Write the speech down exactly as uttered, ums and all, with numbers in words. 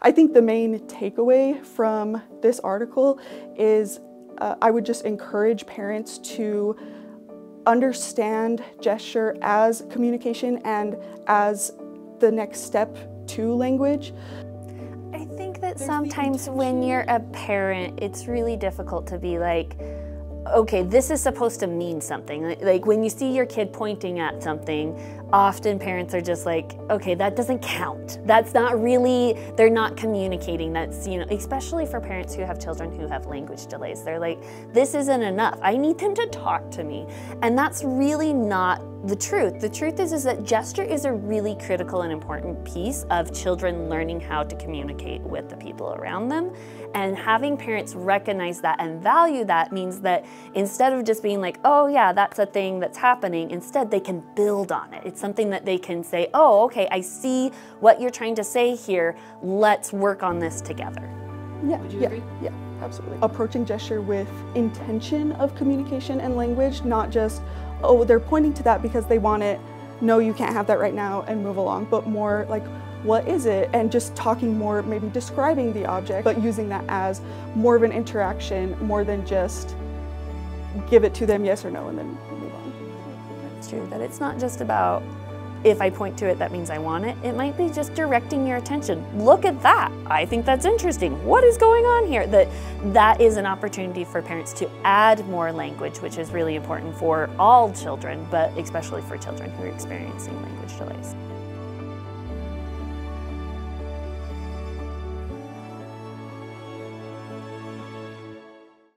I think the main takeaway from this article is uh, I would just encourage parents to understand gesture as communication and as the next step to language. I think that sometimes when you're a parent, it's really difficult to be like, okay, this is supposed to mean something. Like when you see your kid pointing at something, often parents are just like, okay, that doesn't count. That's not really, they're not communicating. That's, you know, especially for parents who have children who have language delays. They're like, this isn't enough. I need them to talk to me. And that's really not the truth. The truth is, is that gesture is a really critical and important piece of children learning how to communicate with the people around them. And having parents recognize that and value that means that instead of just being like, oh yeah, that's a thing that's happening, instead they can build on it. It's something that they can say, oh, okay, I see what you're trying to say here. Let's work on this together. Yeah, yeah, agree? yeah, absolutely. Approaching gesture with intention of communication and language, not just, oh, they're pointing to that because they want it. No, you can't have that right now and move along, but more like, what is it? And just talking more, maybe describing the object, but using that as more of an interaction, more than just give it to them yes or no and then move on. It's true that it's not just about if I point to it, that means I want it. It might be just directing your attention. Look at that. I think that's interesting. What is going on here? That, that is an opportunity for parents to add more language, which is really important for all children, but especially for children who are experiencing language delays.